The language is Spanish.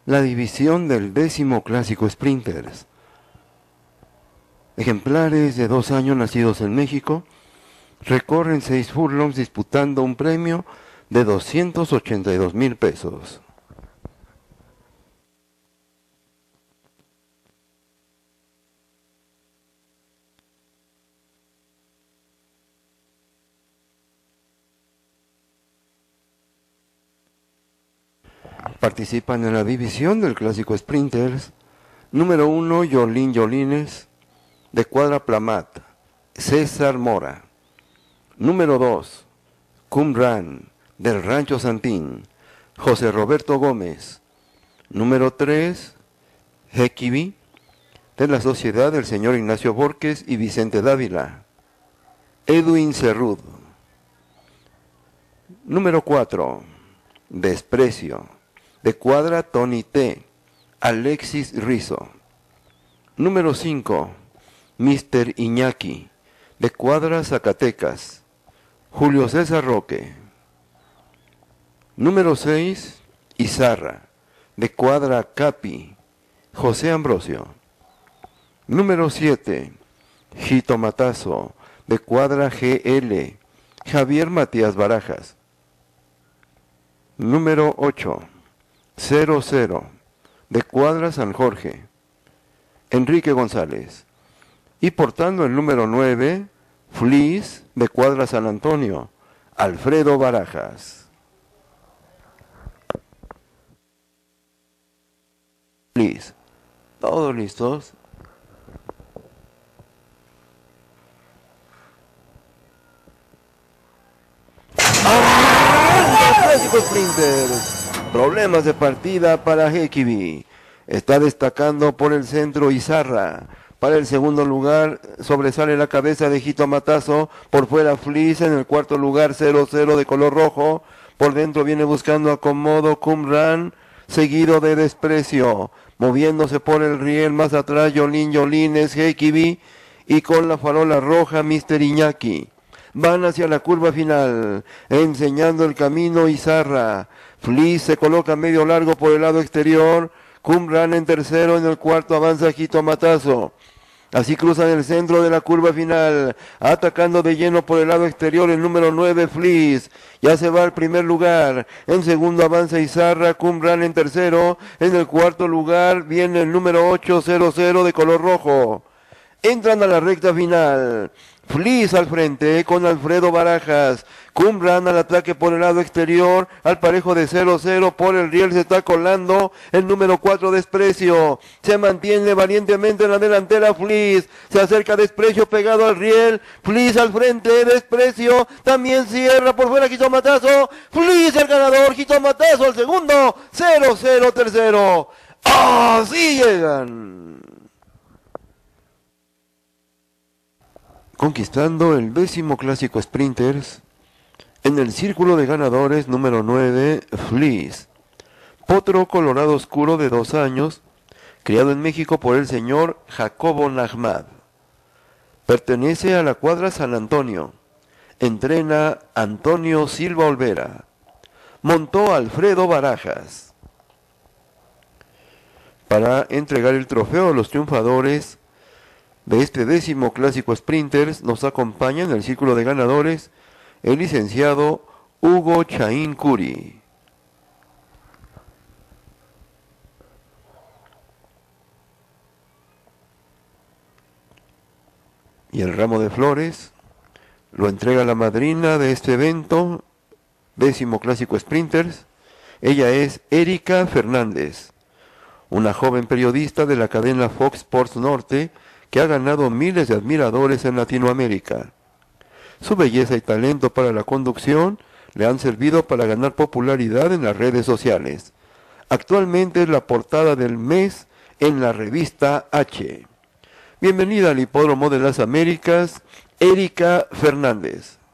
la división del 10º Clásico Sprinters. Ejemplares de 2 años nacidos en México recorren 6 furlongs disputando un premio de 282,000 pesos. Participan en la división del Clásico Sprinters número 1 Yolín Yolines de Cuadra Plamat, César Mora. Número 2 Qumran del Rancho Santín, José Roberto Gómez. Número 3 Hekibi de la Sociedad del Señor Ignacio Borges y Vicente Dávila, Edwin Cerrud. Número 4 Desprecio de Cuadra Tony T, Alexis Rizo. Número 5, Mr. Iñaki, de Cuadra Zacatecas, Julio César Roque. Número 6, Izarra, de Cuadra Capi, José Ambrosio. Número 7, Jitomatazo, de Cuadra GL, Javier Matías Barajas. Número 8, 00, de Cuadra San Jorge, Enrique González. Y portando el número 9, Flis, de Cuadra San Antonio, Alfredo Barajas. Flis, ¿todos listos? Clásico Sprinters. Problemas de partida para Hekibi. Está destacando por el centro Izarra. Para el segundo lugar sobresale la cabeza de Jitomatazo. Por fuera Flis. En el cuarto lugar 00 de color rojo. Por dentro viene buscando acomodo Qumran, seguido de Desprecio. Moviéndose por el riel más atrás Yolín Yolines, Hekibi. Y con la farola roja Mr. Iñaki. Van hacia la curva final, enseñando el camino Izarra. Flis se coloca medio largo por el lado exterior. Qumran en tercero, en el cuarto avanza Jitomatazo. Así cruzan el centro de la curva final, atacando de lleno por el lado exterior el número 9 Flis. Ya se va al primer lugar. En segundo avanza Izarra, Qumran en tercero. En el cuarto lugar viene el número 8 00 de color rojo. Entran a la recta final. Flis al frente con Alfredo Barajas. Qumran al ataque por el lado exterior. Al parejo de 00 por el riel se está colando el número 4 Desprecio. Se mantiene valientemente en la delantera Flis. Se acerca Desprecio pegado al riel. Flis al frente, Desprecio. También cierra por fuera Jitomatazo. Flis el ganador, Jitomatazo el segundo. 00 tercero. ¡Así llegan! Conquistando el 10º Clásico Sprinters, en el círculo de ganadores número 9, Flis, potro colorado oscuro de 2 años, criado en México por el señor Jacobo Nahmad. Pertenece a la Cuadra San Antonio. Entrena Antonio Silva Olvera. Montó Alfredo Barajas. Para entregar el trofeo a los triunfadores de este 10º Clásico Sprinters nos acompaña en el círculo de ganadores el licenciado Hugo Chaín Curi. Y el ramo de flores lo entrega la madrina de este evento, 10º Clásico Sprinters. Ella es Erika Fernández, una joven periodista de la cadena Fox Sports Norte, que ha ganado miles de admiradores en Latinoamérica. Su belleza y talento para la conducción le han servido para ganar popularidad en las redes sociales. Actualmente es la portada del mes en la revista H. Bienvenida al Hipódromo de las Américas, Erika Fernández.